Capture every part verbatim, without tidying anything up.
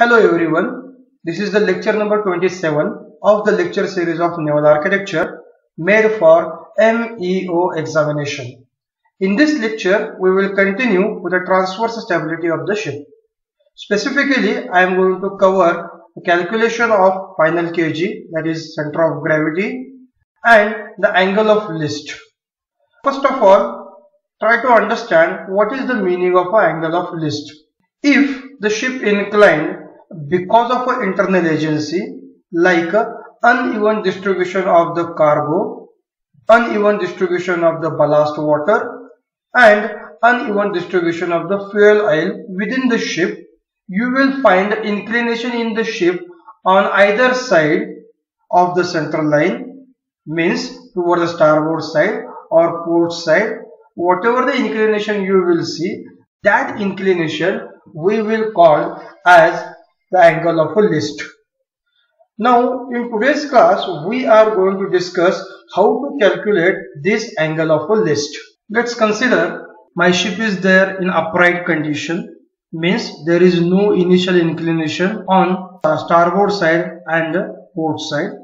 Hello everyone, this is the lecture number twenty-seven of the lecture series of Naval Architecture made for M E O examination. In this lecture, we will continue with the transverse stability of the ship. Specifically, I am going to cover the calculation of final kg, that is center of gravity, and the angle of list. First of all, try to understand what is the meaning of an angle of list. If the ship inclined because of an internal agency like uneven distribution of the cargo, uneven distribution of the ballast water, and uneven distribution of the fuel oil within the ship, you will find inclination in the ship on either side of the central line, means toward the starboard side or port side. Whatever the inclination you will see, that inclination we will call as the angle of a list. Now in today's class we are going to discuss how to calculate this angle of a list. Let's consider my ship is there in upright condition, means there is no initial inclination on starboard side and port side.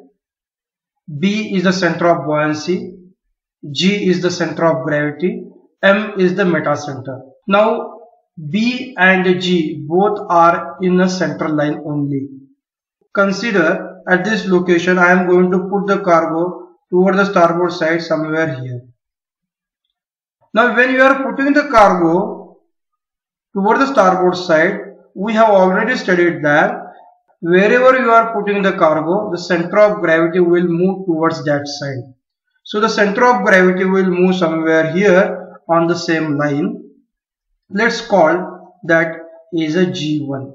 B is the center of buoyancy, G is the center of gravity, M is the metacenter. Now B and G both are in the central line only. Consider at this location I am going to put the cargo toward the starboard side somewhere here. Now when you are putting the cargo toward the starboard side, we have already studied that wherever you are putting the cargo, the center of gravity will move towards that side. So the center of gravity will move somewhere here on the same line. Let's call that is a G one.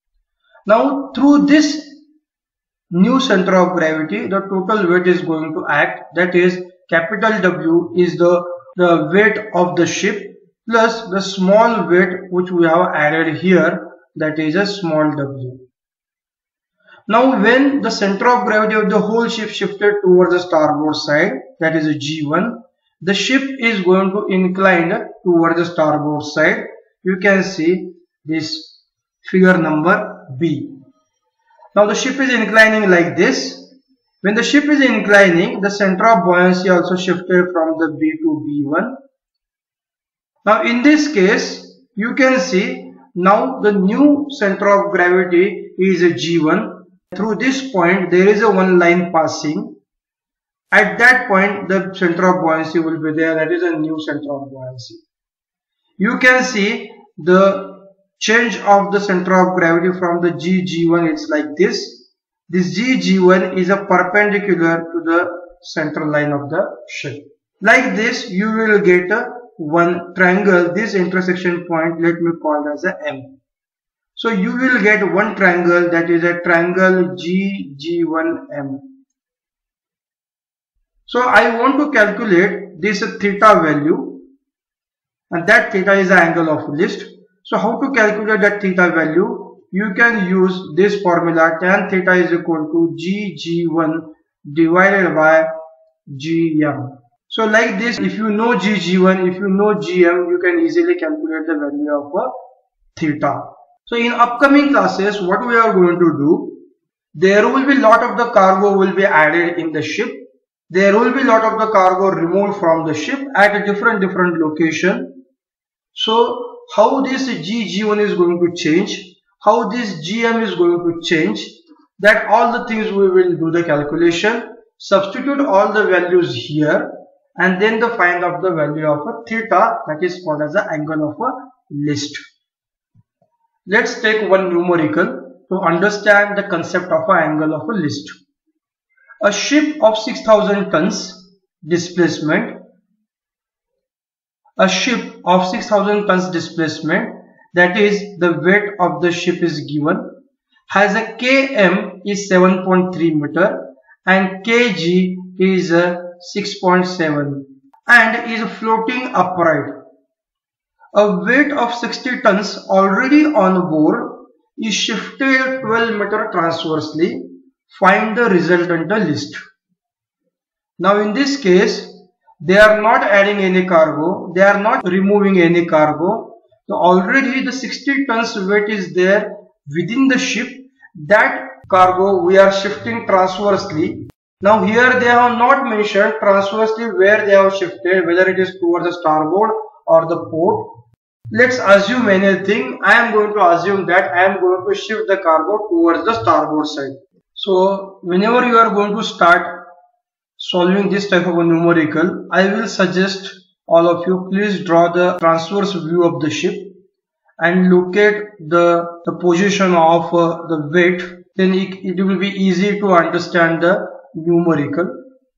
Now through this new center of gravity, the total weight is going to act, that is capital W is the, the weight of the ship plus the small weight which we have added here, that is a small w. Now when the center of gravity of the whole ship shifted towards the starboard side, that is a G one, the ship is going to incline toward the starboard side. You can see this figure number B. Now the ship is inclining like this. When the ship is inclining, the center of buoyancy also shifted from the B to B one. Now in this case, you can see now the new center of gravity is a G one. Through this point, there is a one line passing. At that point, the center of buoyancy will be there. That is a new center of buoyancy. You can see the change of the center of gravity from the G G one. It's like this. This G G one is a perpendicular to the central line of the ship. Like this, you will get a one triangle. This intersection point, let me call it as a M. So you will get one triangle, that is a triangle G G one M. So I want to calculate this theta value, and that theta is the angle of list. So how to calculate that theta value? You can use this formula, tan theta is equal to G G one divided by G M. So like this, if you know G G one, if you know G M, you can easily calculate the value of a theta. So in upcoming classes, what we are going to do, there will be lot of the cargo will be added in the ship. There will be lot of the cargo removed from the ship at a different different location. So how this G G one is going to change, how this G M is going to change, that all the things we will do the calculation, substitute all the values here, and then the find out the value of a theta, that is called as the angle of a list. Let's take one numerical to understand the concept of an angle of a list. A ship of six thousand tons displacement, a ship of six thousand tons displacement, that is the weight of the ship is given, has a km is seven point three meter and kg is six point seven and is floating upright. A weight of sixty tons already on board is shifted twelve meter transversely. Find the resultant list. Now in this case, they are not adding any cargo, they are not removing any cargo. So already the sixty tons weight is there within the ship, that cargo we are shifting transversely. Now here they have not mentioned transversely where they have shifted, whether it is towards the starboard or the port. Let's assume anything. I am going to assume that I am going to shift the cargo towards the starboard side. So whenever you are going to start solving this type of a numerical, I will suggest all of you, please draw the transverse view of the ship and locate the, the position of uh, the weight. Then it, it will be easy to understand the numerical.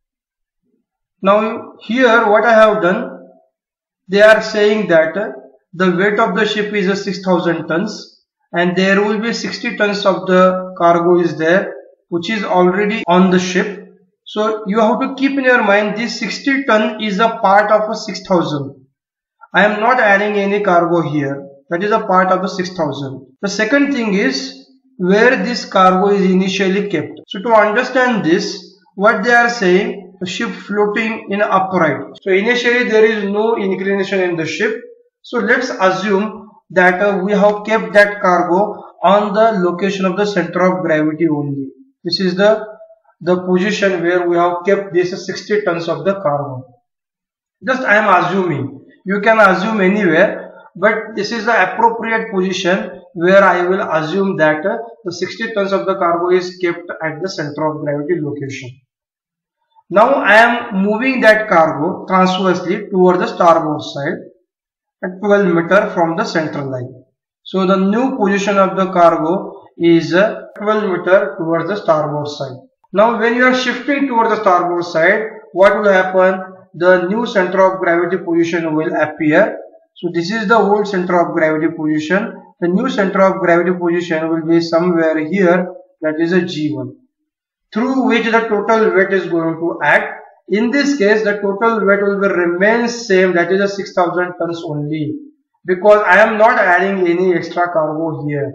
Now here what I have done, they are saying that uh, the weight of the ship is uh, six thousand tons and there will be sixty tons of the cargo is there, which is already on the ship. So you have to keep in your mind this sixty ton is a part of a six thousand. I am not adding any cargo here. That is a part of the six thousand. The second thing is where this cargo is initially kept. So to understand this, what they are saying, the ship floating in upright. So initially there is no inclination in the ship. So let's assume that uh, we have kept that cargo on the location of the center of gravity only. This is the the position where we have kept this sixty tons of the cargo. Just I am assuming. You can assume anywhere, but this is the appropriate position where I will assume that uh, the sixty tons of the cargo is kept at the center of gravity location. Now I am moving that cargo transversely toward the starboard side at twelve meter from the central line. So the new position of the cargo is uh, twelve meter towards the starboard side. Now when you are shifting toward the starboard side, what will happen? The new center of gravity position will appear. So this is the old center of gravity position. The new center of gravity position will be somewhere here, that is a G one, through which the total weight is going to act. In this case, the total weight will be remain same, that is a six thousand tons only, because I am not adding any extra cargo here.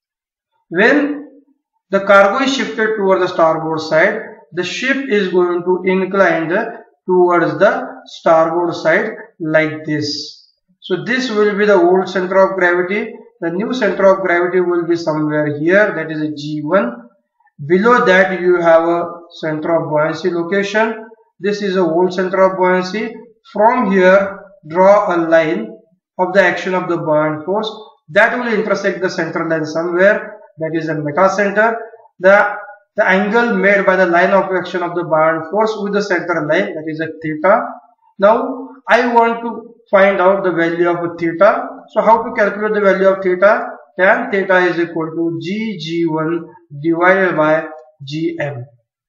When the cargo is shifted towards the starboard side, the ship is going to incline towards the starboard side like this. So this will be the old center of gravity. The new center of gravity will be somewhere here, that is a G one. Below that you have a center of buoyancy location. This is a old center of buoyancy. From here, draw a line of the action of the buoyant force that will intersect the center line somewhere, that is a metacenter. The, the angle made by the line of action of the buoyant force with the center line, that is a theta. Now I want to find out the value of a theta. So how to calculate the value of theta? Tan theta is equal to G G one divided by G M.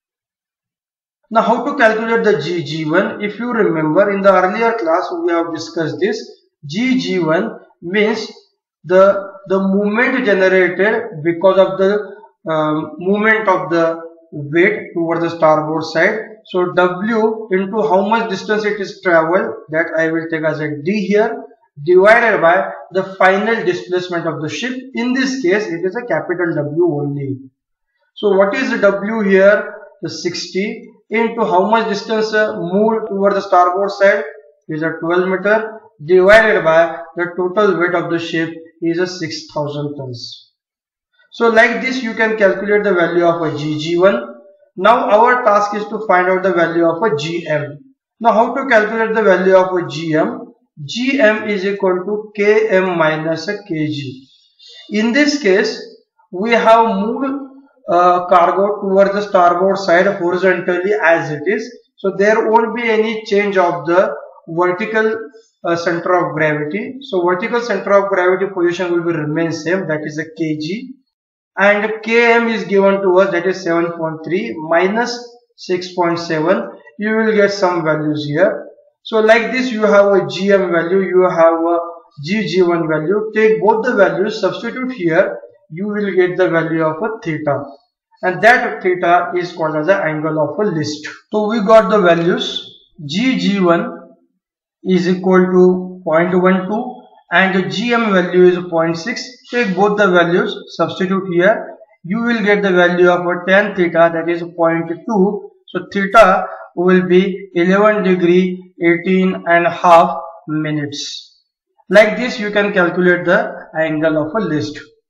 Now how to calculate the G G one? If you remember, in the earlier class we have discussed this. G G one means the the movement generated because of the um, movement of the weight towards the starboard side. So W into how much distance it is traveled, that I will take as a D here, divided by the final displacement of the ship. In this case it is a capital W only. So what is the W here? The sixty into how much distance uh, moved toward the starboard side is a twelve meter, divided by the total weight of the ship is a six thousand tons. So like this you can calculate the value of a G G one. Now our task is to find out the value of a G M. Now how to calculate the value of a G M? G M is equal to K M minus a K G. In this case we have moved uh, cargo towards the starboard side horizontally as it is. So there won't be any change of the vertical uh, center of gravity. So vertical center of gravity position will be remain same, that is a kg, and km is given to us, that is seven point three minus six point seven. You will get some values here. So like this you have a gm value, you have a G G one value. Take both the values, substitute here, you will get the value of a theta, and that theta is called as the angle of a list. So we got the values. G G one is equal to zero point one two and the G M value is zero point six. Take both the values, substitute here, you will get the value of a tan theta, that is zero point two. So theta will be eleven degree eighteen and a half minutes. Like this you can calculate the angle of a list.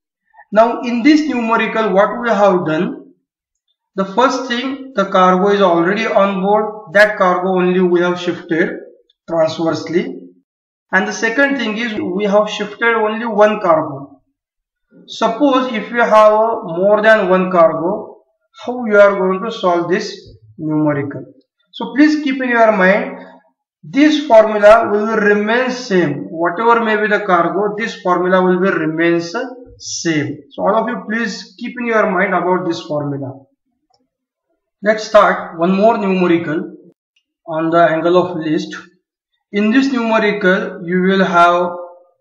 Now in this numerical, what we have done, the first thing, the cargo is already on board. That cargo only we have shifted transversely. And the second thing is we have shifted only one cargo. Suppose if you have more than one cargo, how you are going to solve this numerical? So please keep in your mind, this formula will remain same. Whatever may be the cargo, this formula will be remains same. So all of you please keep in your mind about this formula. Let's start one more numerical on the angle of list. In this numerical, you will have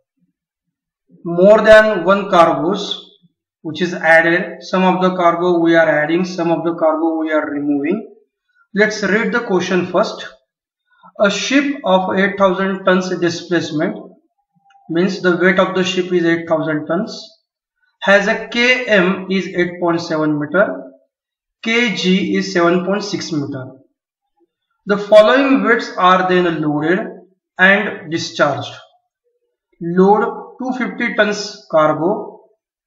more than one cargoes which is added. Some of the cargo we are adding, some of the cargo we are removing. Let's read the question first. A ship of eight thousand tons displacement, means the weight of the ship is eight thousand tons, has a km is eight point seven meter, kg is seven point six meter. The following weights are then loaded and discharged. Load two hundred fifty tons cargo,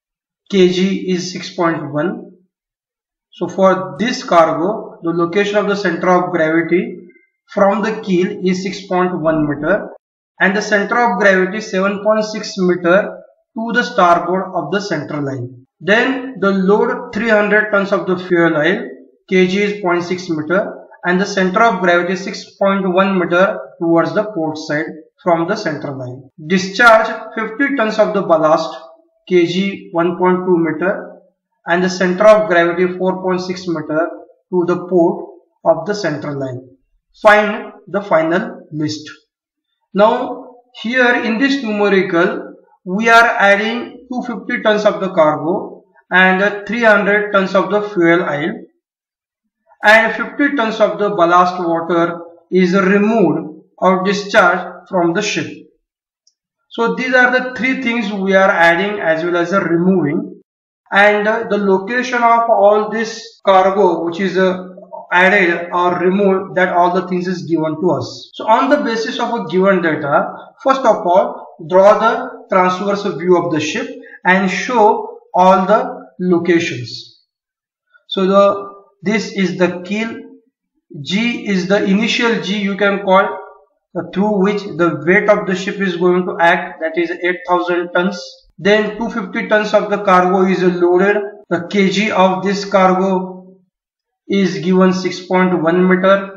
kg is six point one. So for this cargo, the location of the center of gravity from the keel is six point one meter and the center of gravity seven point six meter to the starboard of the center line. Then the load three hundred tons of the fuel oil, kg is zero point six meter and the center of gravity six point one meter towards the port side from the center line. Discharge fifty tons of the ballast, kg one point two meter and the center of gravity four point six meter to the port of the center line. Find the final list. Now here in this numerical, we are adding two hundred fifty tons of the cargo and three hundred tons of the fuel oil and fifty tons of the ballast water is removed or discharged from the ship. So these are the three things we are adding as well as removing, and the location of all this cargo which is added or removed, that all the things is given to us. So on the basis of a given data, first of all draw the transverse view of the ship and show all the locations. So the this is the keel, G is the initial G you can call, uh, through which the weight of the ship is going to act, that is eight thousand tons. Then two hundred fifty tons of the cargo is loaded. The kg of this cargo is given six point one meter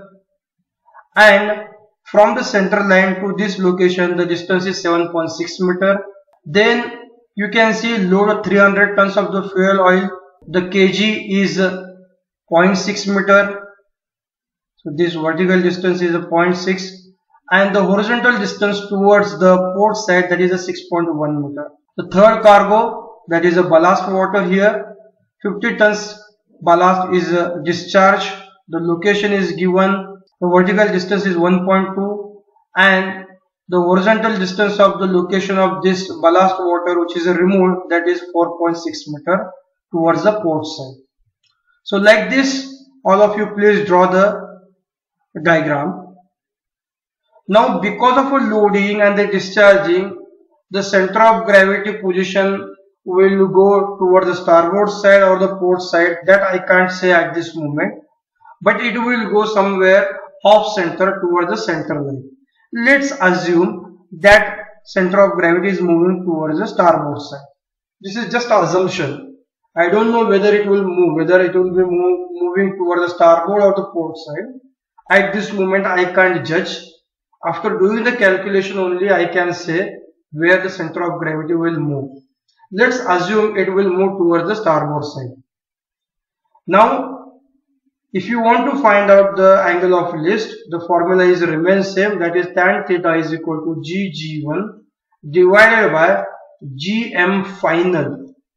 and from the center line to this location the distance is seven point six meter. Then you can see load three hundred tons of the fuel oil, the kg is zero point six meter, so this vertical distance is zero point six and the horizontal distance towards the port side, that is a six point one meter. The third cargo, that is a ballast water, here fifty tons ballast is uh, discharged. The location is given, the vertical distance is one point two and the horizontal distance of the location of this ballast water which is removed, that is four point six meter towards the port side. So like this, all of you please draw the diagram. Now because of a loading and the discharging, the center of gravity position will go towards the starboard side or the port side, that I can't say at this moment, but it will go somewhere off center towards the center line. Let's assume that center of gravity is moving towards the starboard side. This is just an assumption. I don't know whether it will move, whether it will be move, moving towards the starboard or the port side. At this moment I can't judge. After doing the calculation only I can say where the center of gravity will move. Let's assume it will move towards the starboard side. Now if you want to find out the angle of list, the formula is remains same, that is tan theta is equal to G G one divided by G M final.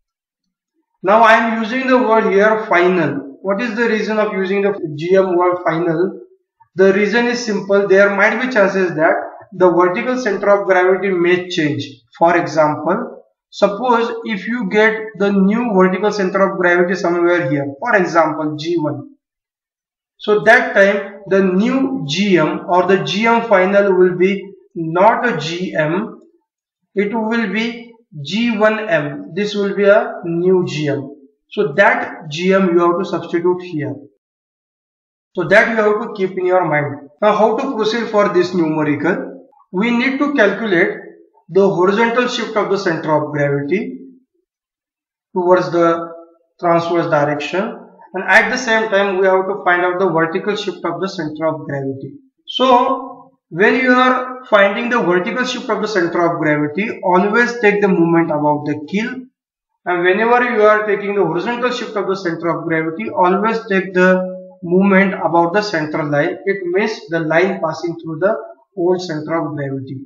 Now I am using the word here final. What is the reason of using the G M word final? The reason is simple. There might be chances that the vertical center of gravity may change. For example, suppose if you get the new vertical center of gravity somewhere here, for example G one. So that time the new G M or the G M final will be not a G M, it will be G one M. this will be a new G M. So that G M you have to substitute here. So that you have to keep in your mind. Now how to proceed for this numerical? We need to calculate the horizontal shift of the center of gravity towards the transverse direction, and at the same time we have to find out the vertical shift of the center of gravity. So when you are finding the vertical shift of the center of gravity, always take the moment above the keel, and whenever you are taking the horizontal shift of the center of gravity, always take the movement about the center line. It means the line passing through the whole center of gravity.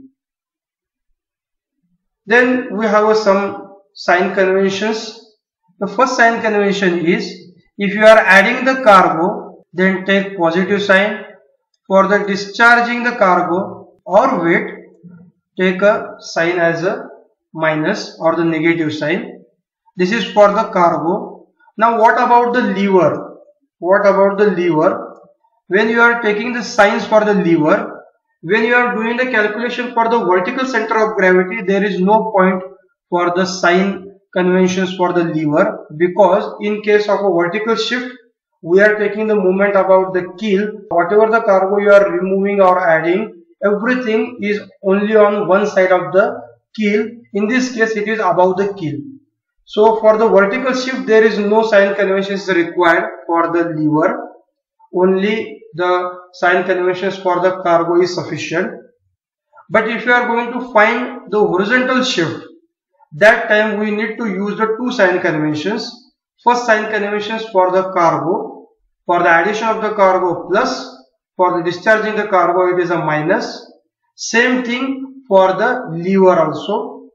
Then we have some sign conventions. The first sign convention is, if you are adding the cargo, then take positive sign. For the discharging the cargo or weight, take a sign as a minus or the negative sign. This is for the cargo. Now what about the lever? What about the lever? When you are taking the signs for the lever, when you are doing the calculation for the vertical center of gravity, there is no point for the sign conventions for the lever, because in case of a vertical shift, we are taking the moment about the keel. Whatever the cargo you are removing or adding, everything is only on one side of the keel. In this case, it is above the keel. So for the vertical shift, there is no sign conventions required for the lever. Only the sign conventions for the cargo is sufficient. But if you are going to find the horizontal shift, that time we need to use the two sign conventions. First sign conventions for the cargo, for the addition of the cargo plus, for the discharging the cargo it is a minus. Same thing for the lever also.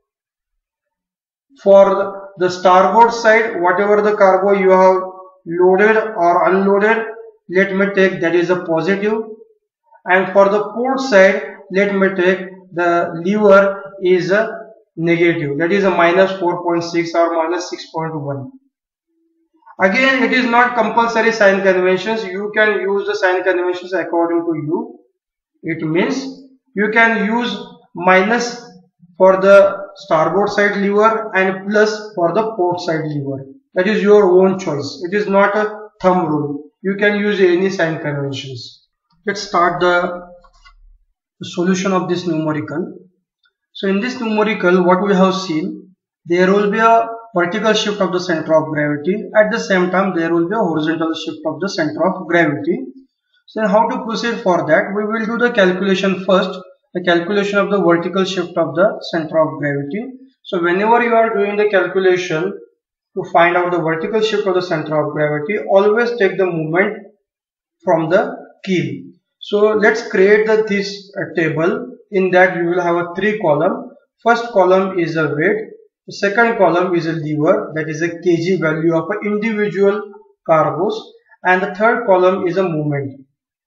For the starboard side, whatever the cargo you have loaded or unloaded, let me take that is a positive, and for the port side, let me take the lever is a negative, that is a minus four point six or minus six point one. Again, it is not compulsory sign conventions. You can use the sign conventions according to you. It means you can use minus for the starboard side lever and plus for the port side lever. That is your own choice. It is not a thumb rule. You can use any sign conventions. Let's start the, the solution of this numerical. So in this numerical, what we have seen, there will be a vertical shift of the center of gravity. At the same time, there will be a horizontal shift of the center of gravity. So how to proceed for that? We will do the calculation first. The calculation of the vertical shift of the center of gravity. So whenever you are doing the calculation to find out the vertical shift of the center of gravity, always take the moment from the keel. So let's create the, this uh, table. In that you will have a three column. First column is a weight. The second column is a lever, that is a kg value of a individual cargoes, and the third column is a moment.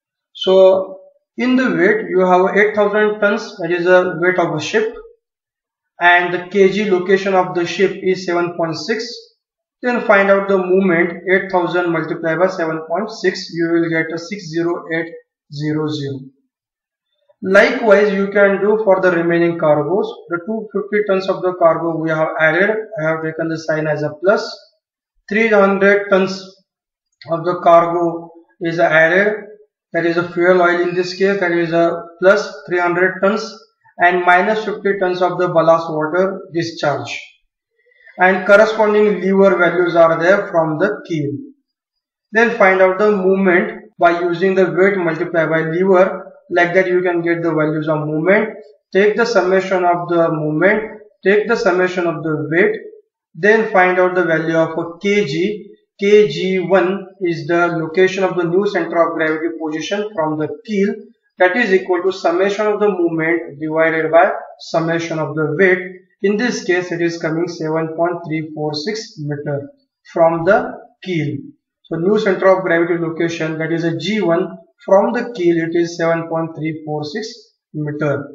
So in the weight you have eight thousand tons, that is a weight of a ship, and the kg location of the ship is seven point six. Then find out the moment. Eight thousand multiplied by seven point six, you will get a six zero eight zero zero. Likewise, you can do for the remaining cargoes. The two hundred fifty tons of the cargo we have added, I have taken the sign as a plus. three hundred tons of the cargo is added, that is a fuel oil in this case, that is a plus three hundred tons, and minus fifty tons of the ballast water discharge. And corresponding lever values are there from the keel. Then find out the movement by using the weight multiplied by lever. Like that you can get the values of movement. Take the summation of the movement, take the summation of the weight, then find out the value of a kg. K G one is the location of the new center of gravity position from the keel. That is equal to summation of the movement divided by summation of the weight. In this case, it is coming seven point three four six meter from the keel. So new center of gravity location, that is a G one, from the keel it is seven point three four six meter.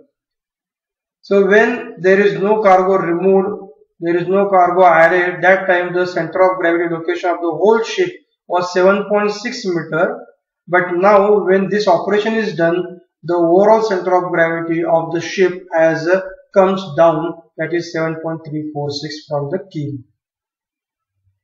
So when there is no cargo removed, there is no cargo added, that time the center of gravity location of the whole ship was seven point six meter. But now when this operation is done, the overall center of gravity of the ship as uh, comes down, that is seven point three four six from the keel.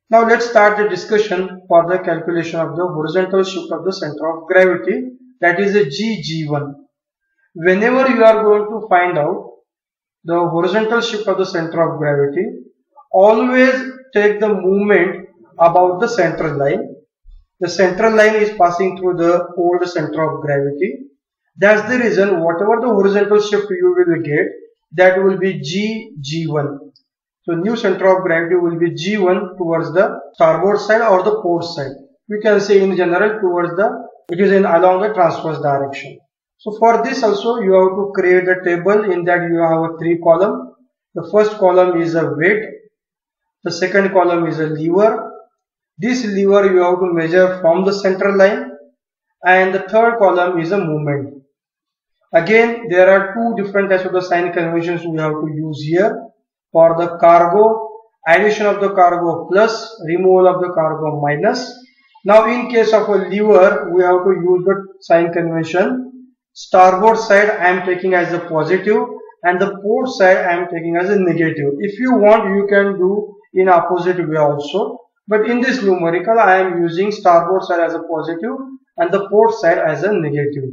Now let's start the discussion for the calculation of the horizontal shift of the center of gravity, that is a G G one. Whenever you are going to find out the horizontal shift of the center of gravity, always take the moment about the central line. The central line is passing through the old center of gravity. That's the reason whatever the horizontal shift you will get, that will be G G one. So new center of gravity will be G one towards the starboard side or the port side. We can say in general towards the, it is in along the transverse direction. So for this also you have to create a table. In that you have a three column. The first column is a weight. The second column is a lever. This lever you have to measure from the central line. And the third column is a moment. Again, there are two different types of the sign conventions we have to use here. For the cargo, addition of the cargo plus, removal of the cargo minus. Now in case of a lever, we have to use the sign convention. Starboard side I am taking as a positive and the port side I am taking as a negative. If you want, you can do in opposite way also. But in this numerical, I am using starboard side as a positive and the port side as a negative.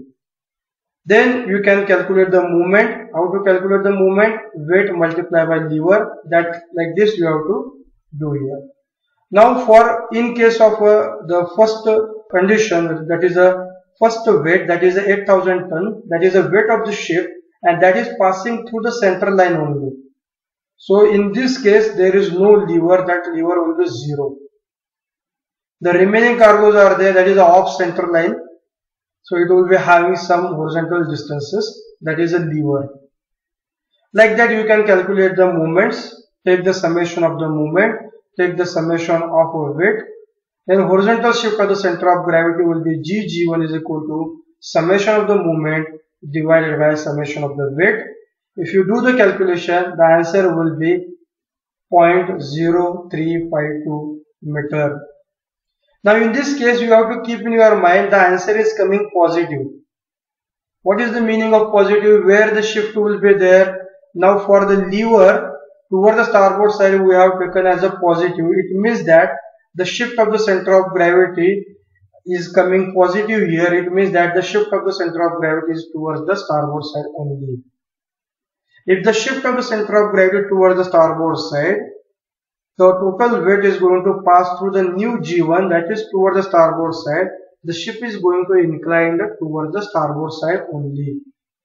Then you can calculate the movement. How to calculate the movement? Weight multiplied by lever. That like this you have to do here. Now for in case of uh, the first condition, that is a first weight, that is a eight thousand ton, that is a weight of the ship and that is passing through the central line only. So in this case there is no lever, that lever will be zero. The remaining cargoes are there, that is off central line. So it will be having some horizontal distances, that is a lever. Like that you can calculate the moments, take the summation of the moment, take the summation of a weight. Then horizontal shift of the center of gravity will be G G one is equal to summation of the moment divided by summation of the weight. If you do the calculation, the answer will be zero point zero three five two meter. Now in this case you have to keep in your mind the answer is coming positive. What is the meaning of positive? Where the shift will be there. Now for the lever toward the starboard side we have taken as a positive. It means that the shift of the center of gravity is coming positive here. It means that the shift of the center of gravity is towards the starboard side only. If the shift of the center of gravity towards the starboard side, the total weight is going to pass through the new G one, that is towards the starboard side. The ship is going to incline towards the starboard side only.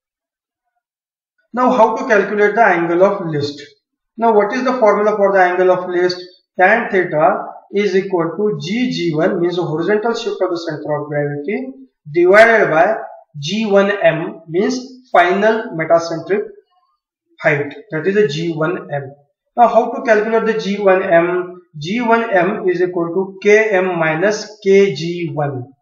Now how to calculate the angle of list? Now what is the formula for the angle of list? Tan theta is equal to G G one, means the horizontal shift of the center of gravity, divided by G one M, means final metacentric height, that is a G one M. Now how to calculate the G one M? G one M is equal to K M minus K G one.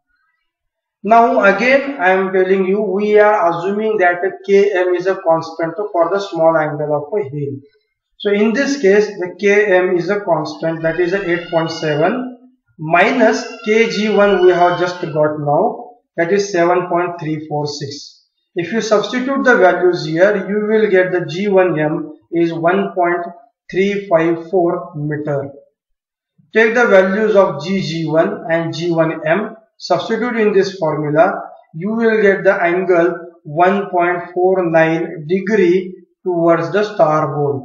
Now again I am telling you, we are assuming that K M is a constant for the small angle of a heel. So in this case the K M is a constant, that is a eight point seven, minus K G one we have just got now, that is seven point three four six. If you substitute the values here, you will get the G one M is one point three five four meter. Take the values of G G one and G one M, substitute in this formula, you will get the angle one point four nine degree towards the starboard.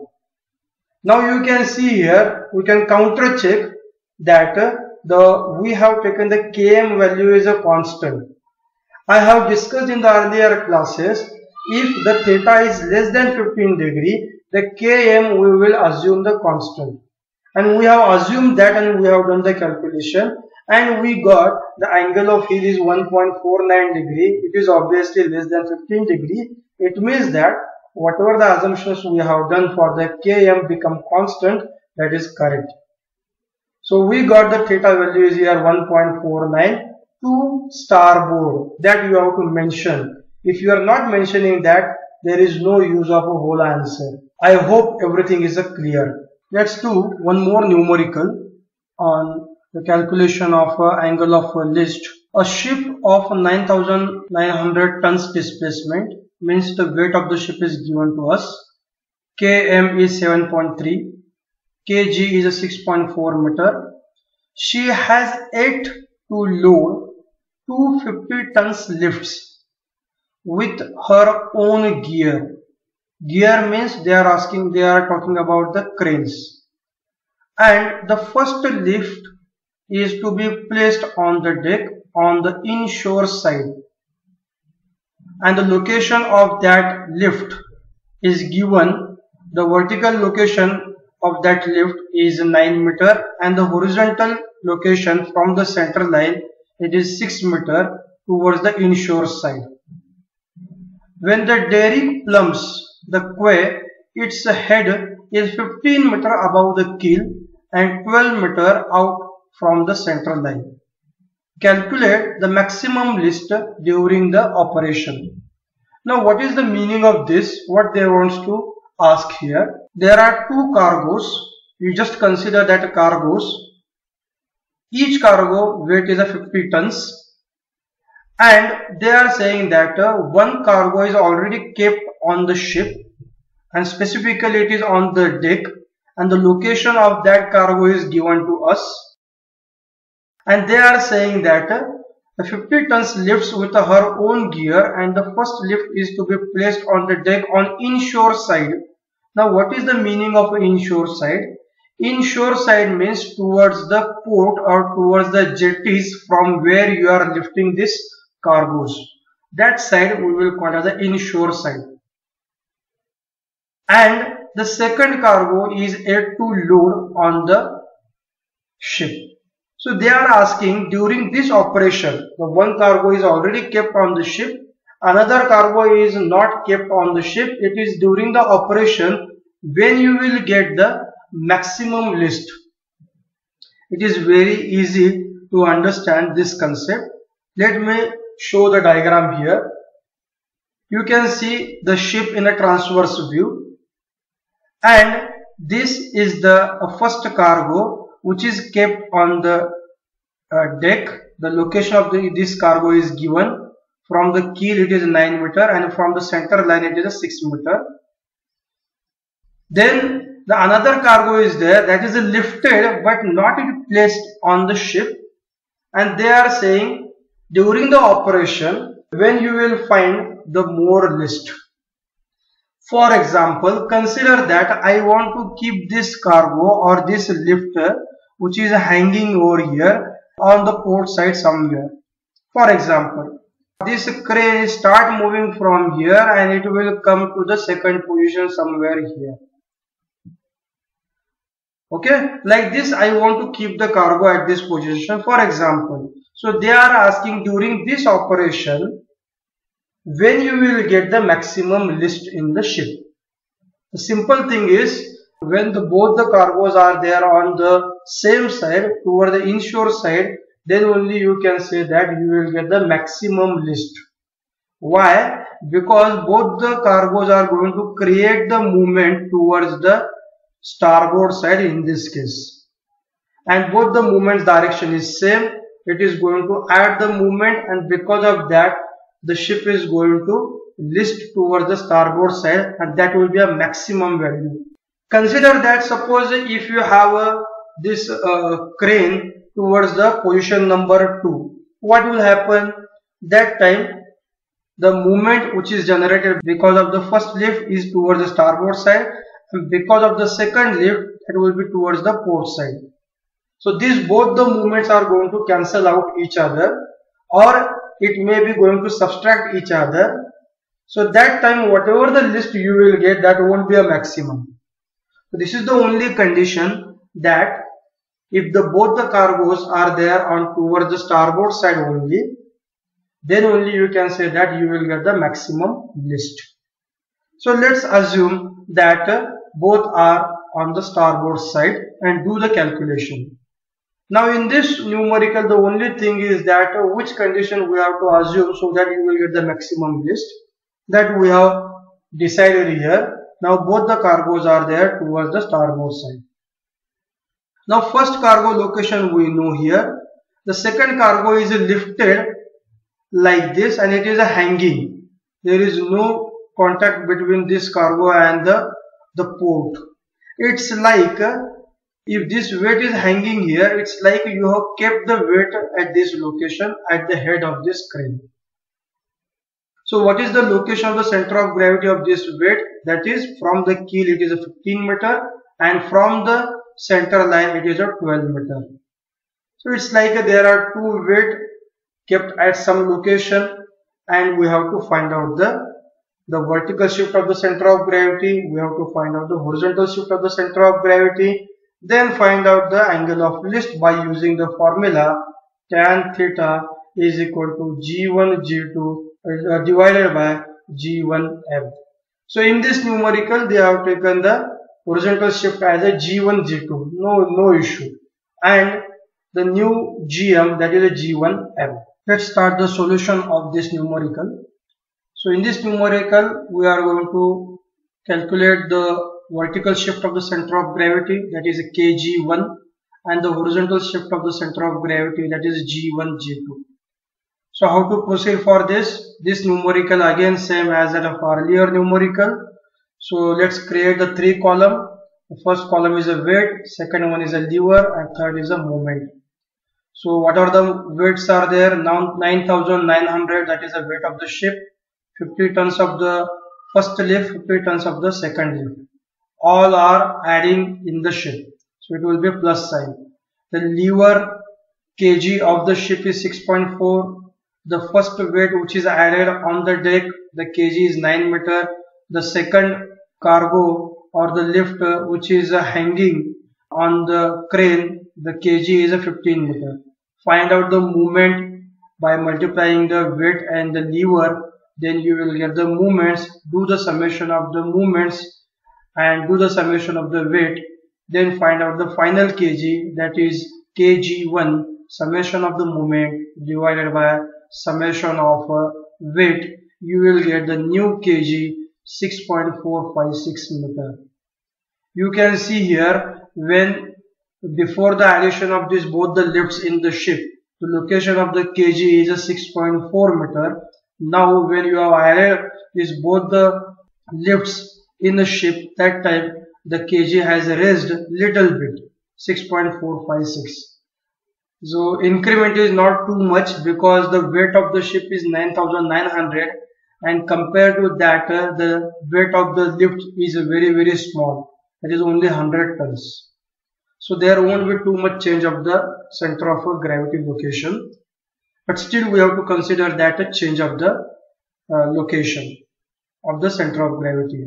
Now you can see here, we can counter check that uh, the we have taken the K M value is a constant. I have discussed in the earlier classes, if the theta is less than fifteen degree, the K M we will assume the constant. And we have assumed that and we have done the calculation and we got the angle of heel is one point four nine degree. It is obviously less than fifteen degree. It means that whatever the assumptions we have done for the K M become constant, that is correct. So we got the theta value is here one point four nine to starboard, that you have to mention. If you are not mentioning that, there is no use of a whole answer. I hope everything is clear. Let's do one more numerical on the calculation of uh, angle of a list. A ship of nine thousand nine hundred tons displacement, means the weight of the ship is given to us. K M is seven point three, K G is a six point four meter, she has eight to load two hundred fifty tons lifts with her own gear. Gear means they are asking, they are talking about the cranes. And the first lift is to be placed on the deck on the inshore side. And the location of that lift is given. The vertical location of that lift is nine meter and the horizontal location from the center line it is six meter towards the inshore side. When the derrick plumbs the quay, its head is fifteen meter above the keel and twelve meter out from the center line. Calculate the maximum list during the operation. Now what is the meaning of this? What they want to ask here? There are two cargoes. You just consider that cargoes. Each cargo weight is a fifty tons. And they are saying that uh, one cargo is already kept on the ship and specifically it is on the deck and the location of that cargo is given to us. And they are saying that uh, the fifty tons lifts with uh, her own gear and the first lift is to be placed on the deck on inshore side. Now what is the meaning of inshore side? Inshore side means towards the port or towards the jetties from where you are lifting this cargoes. That side we will call as the inshore side. And the second cargo is yet to load on the ship. So they are asking during this operation, the one cargo is already kept on the ship, another cargo is not kept on the ship. It is during the operation when you will get the maximum list. It is very easy to understand this concept. Let me show the diagram here. You can see the ship in a transverse view and this is the first cargo which is kept on the uh, deck. The location of the, this cargo is given. From the keel it is nine meter and from the center line it is a six meter. Then the another cargo is there that is lifted but not placed on the ship, and they are saying during the operation when you will find the more list. For example, consider that I want to keep this cargo or this lift which is hanging over here on the port side somewhere. For example, this crane start moving from here and it will come to the second position somewhere here. Okay, like this I want to keep the cargo at this position, for example. So they are asking during this operation when you will get the maximum list in the ship. The simple thing is when the, both the cargoes are there on the same side toward the inshore side, then only you can say that you will get the maximum list. Why? Because both the cargoes are going to create the movement towards the starboard side in this case, and both the movement direction is same. It is going to add the movement, and because of that the ship is going to list towards the starboard side, and that will be a maximum value. Consider that suppose if you have a, this uh, crane towards the position number two, what will happen? That time the movement which is generated because of the first lift is towards the starboard side, and because of the second lift it will be towards the port side. So these both the movements are going to cancel out each other, or it may be going to subtract each other. So that time whatever the list you will get, that won't be a maximum. So this is the only condition, that if the both the cargoes are there on towards the starboard side only, then only you can say that you will get the maximum list. So let's assume that uh, both are on the starboard side and do the calculation. Now in this numerical, the only thing is that uh, which condition we have to assume so that you will get the maximum list, that we have decided here. Now both the cargoes are there towards the starboard side. Now first cargo location we know here. The second cargo is lifted like this and it is a hanging. There is no contact between this cargo and the, the port. It's like If this weight is hanging here, it's like you have kept the weight at this location at the head of this crane. So what is the location of the center of gravity of this weight? That is, from the keel it is a fifteen meter, and from the center line it is a twelve meter. So it's like there are two weights kept at some location, and we have to find out the the vertical shift of the center of gravity. We have to find out the horizontal shift of the center of gravity. Then find out the angle of lift by using the formula tan theta is equal to G one G two uh, divided by G one M. So in this numerical they have taken the horizontal shift as a G one G two, no no issue, and the new G M, that is a G one M. Let's start the solution of this numerical. So in this numerical we are going to calculate the vertical shift of the center of gravity, that is K G one, and the horizontal shift of the center of gravity, that is G one G two. So how to proceed for this? This numerical again same as that of earlier numerical. So let's create the three column. The first column is a weight, second one is a lever, and third is a moment. So what are the weights are there? Now nine thousand nine hundred, that is the weight of the ship. fifty tons of the first lift, fifty tons of the second lift. All are adding in the ship, so it will be plus sign. The lever kg of the ship is six point four. The first weight which is added on the deck, the kg is nine meter. The second cargo or the lift uh, which is uh, hanging on the crane, the kg is a fifteen meter. Find out the movement by multiplying the weight and the lever, then you will get the movements. Do the summation of the movements and do the summation of the weight, then find out the final kg, that is K G one, summation of the moment divided by summation of uh, weight. You will get the new kg six point four five six meter. You can see here, when before the addition of this both the lifts in the ship, the location of the kg is a six point four meter. Now when you have added this both the lifts in the ship, that time the kg has raised little bit, six point four five six. So increment is not too much because the weight of the ship is nine thousand nine hundred, and compared to that uh, the weight of the lift is very very small, that is only one hundred tons. So there won't be too much change of the center of gravity location, but still we have to consider that a change of the uh, location of the center of gravity.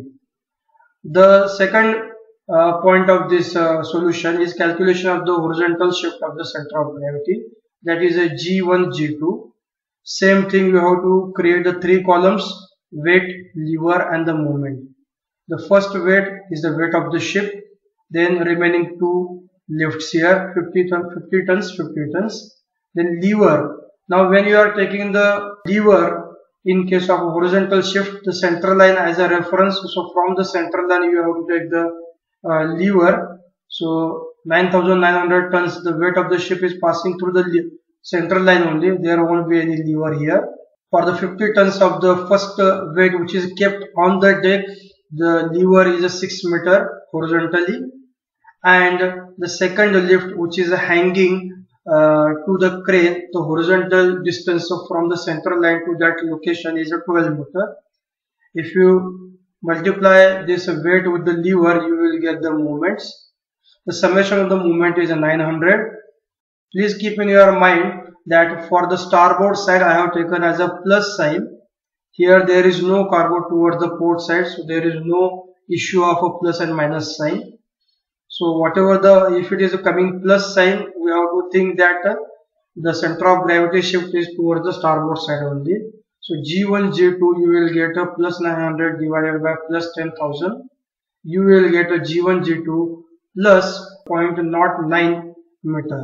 The second uh, point of this uh, solution is calculation of the horizontal shift of the center of gravity, that is a G one G two. Same thing, you have to create the three columns: weight, lever and the moment. The first weight is the weight of the ship, then remaining two lifts here, fifty, ton, fifty tons, fifty tons. Then lever. Now when you are taking the lever, in case of horizontal shift, the center line as a reference, so from the center line you have to take the uh, lever. So nine thousand nine hundred tons, the weight of the ship is passing through the center line only, there won't be any lever here. For the fifty tons of the first uh, weight which is kept on the deck, the lever is a six meter horizontally, and the second lift which is hanging Uh, to the crane, the horizontal distance from the center line to that location is a twelve meter. If you multiply this weight with the lever, you will get the moments. The summation of the moment is a nine hundred. Please keep in your mind that for the starboard side I have taken as a plus sign. Here there is no cargo towards the port side, so there is no issue of a plus and minus sign. So whatever the, if it is a coming plus sign, we have to think that uh, the center of gravity shift is towards the starboard side only. So G one G two you will get a plus nine hundred divided by plus ten thousand. You will get a G one G two plus zero point zero nine meter.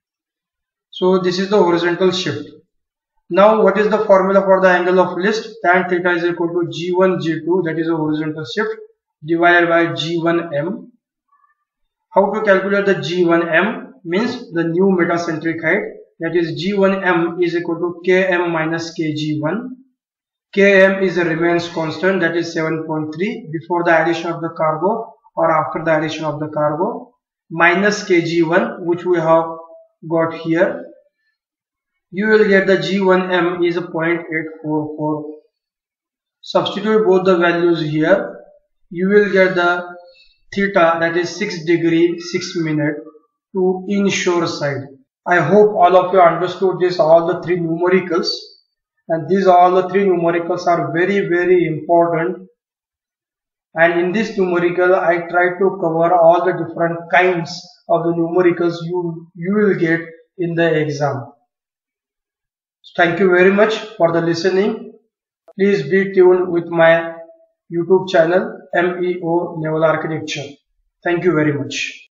So this is the horizontal shift. Now what is the formula for the angle of lift? Tan theta is equal to G one G two, that is a horizontal shift, divided by G one M. How to calculate the G one M? Means the new metacentric height, that is G one M is equal to K M minus K G one. K M is a remains constant, that is seven point three before the addition of the cargo or after the addition of the cargo. minus K G one, which we have got here. You will get the G one M is zero point eight four four. Substitute both the values here. You will get the theta, that is six degree six minute to inshore side. I hope all of you understood this, all the three numericals, and these all the three numericals are very very important. And in this numerical I try to cover all the different kinds of the numericals you you will get in the exam. Thank you very much for the listening. Please be tuned with my YouTube channel M E O Naval Architecture. Thank you very much.